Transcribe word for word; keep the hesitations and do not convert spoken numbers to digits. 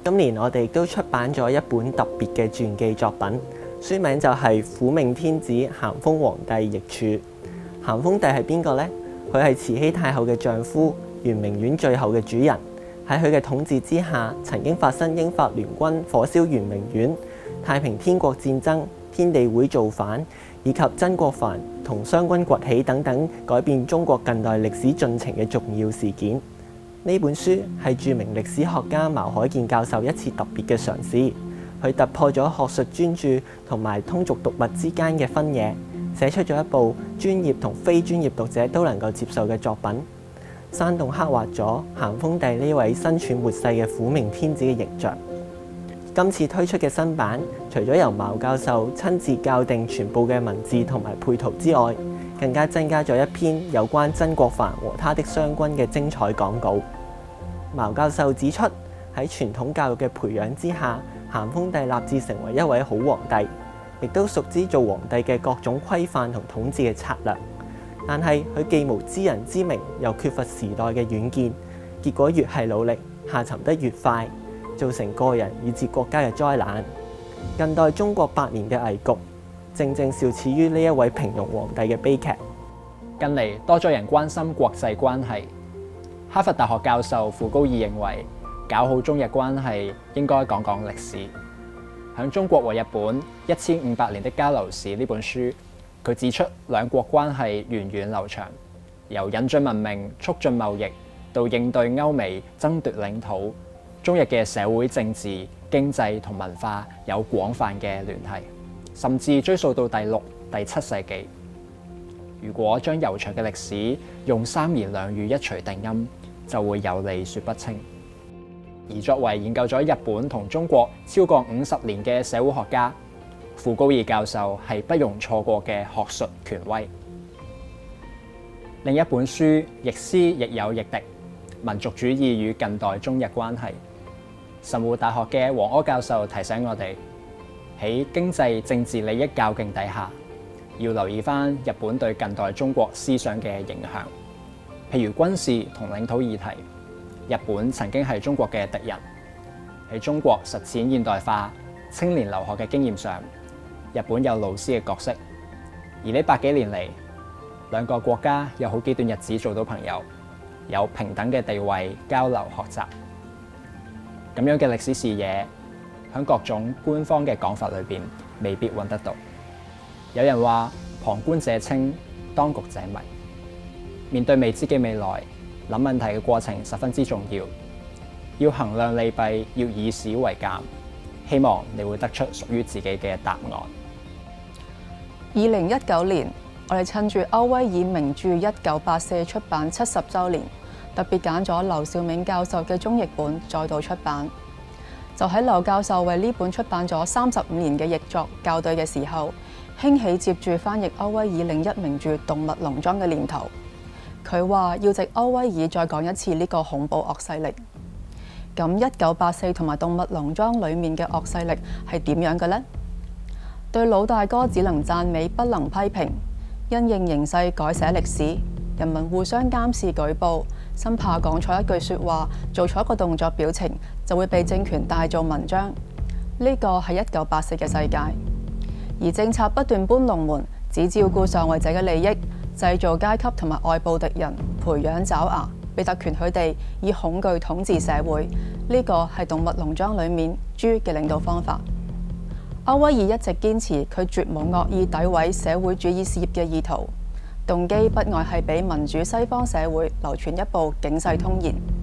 今年我哋都出版咗一本特別嘅傳記作品，書名就係《苦命天子咸豐皇帝奕柱》。咸豐帝係邊個呢？佢係慈禧太后嘅丈夫，圓明園最後嘅主人。喺佢嘅統治之下，曾經發生英法聯軍火燒圓明園、太平天國戰爭、天地會造反，以及曾國藩同湘軍崛起等等改變中國近代歷史進程嘅重要事件。呢本書係著名歷史學家茅海健教授一次特別嘅嘗試，佢突破咗學術專注同埋通俗讀物之間嘅分野，寫出咗一部專業同非專業讀者都能夠接受嘅作品，生動刻畫咗咸豐帝呢位身處末世嘅苦命天子嘅形象。今次推出嘅新版，除咗由茅教授親自校訂全部嘅文字同埋配圖之外，更加增加咗一篇有關曾國藩和他的湘軍嘅精彩講稿。茅教授指出，喺傳統教育嘅培養之下，咸豐帝立志成為一位好皇帝，亦都熟知做皇帝嘅各種規範同統治嘅策略。但係佢既無知人之明，又缺乏時代嘅遠見，結果越係努力，下沉得越快，造成個人以至國家嘅災難。近代中國百年嘅危局，正正肇始於呢一位平庸皇帝嘅悲劇。 近嚟多咗人關心國際關係。哈佛大學教授傅高義認為，搞好中日關係應該講講歷史。喺中國和日本一千五百年的交流史呢本書，佢指出兩國關係源遠流長，由引進文明、促進貿易到應對歐美爭奪領土，中日嘅社會政治、經濟同文化有廣泛嘅聯繫，甚至追溯到第六、第七世紀。如果將悠長嘅歷史用三言兩語一錘定音，就會有理說不清。而作為研究咗日本同中國超過五十年嘅社會學家，傅高義教授係不容錯過嘅學術權威。另一本書《亦師亦友亦敵：民族主義與近代中日關係》，神戶大學嘅黃柯教授提醒我哋，喺經濟政治利益較勁底下，要留意返日本對近代中國思想嘅影響。譬如軍事同領土議題，日本曾經係中國嘅敵人。喺中國實踐現代化、青年留學嘅經驗上，日本有老師嘅角色。而呢百幾年嚟，兩個國家有好幾段日子做到朋友，有平等嘅地位交流學習。咁樣嘅歷史視野，喺各種官方嘅講法裏邊未必揾得到。有人話旁觀者清，當局者迷。面對未知嘅未來，諗問題嘅過程十分之重要。要衡量利弊，要以史為鑑。希望你會得出屬於自己嘅答案。 二零一九年，我哋趁住歐威爾名著《一九八四》出版七十週年，特別揀咗劉兆銘教授嘅中譯本再度出版。就喺劉教授為呢本出版咗三十五年嘅譯作校對嘅時候，興起接住翻譯歐威爾另一名著《動物農莊》嘅念頭。佢話要藉歐威爾再講一次呢個恐怖惡勢力。咁一九八四同埋動物農莊裡面嘅惡勢力係點樣嘅呢？對老大哥只能讚美，不能批評。因應形勢改寫歷史，人民互相監視舉報，生怕講錯一句説話，做錯一個動作表情，就會被政權大做文章。呢個係一九八四嘅世界。而政策不斷搬龍門，只照顧上位者嘅利益，製造階級同埋外部敵人，培養爪牙，俾特權佢哋以恐懼統治社會。呢個係動物農莊裡面豬嘅領導方法。歐威爾一直堅持佢絕無惡意詆毀社會主義事業嘅意圖，動機不外係俾民主西方社會流傳一部警世通言。